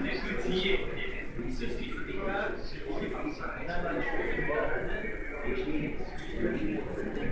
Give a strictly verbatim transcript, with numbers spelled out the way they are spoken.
근데 그 뒤에 있을 수 있으니까 우리 방송 안 나가는 거는